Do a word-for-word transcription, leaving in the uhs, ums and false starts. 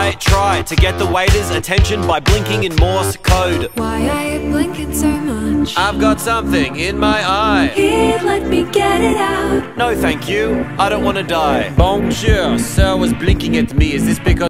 I try to get the waiter's attention by blinking in Morse code. Why are you blinking so much? I've got something in my eye. Here, let me get it out. No thank you, I don't want to die. Bonjour, sir was blinking at me. Is this because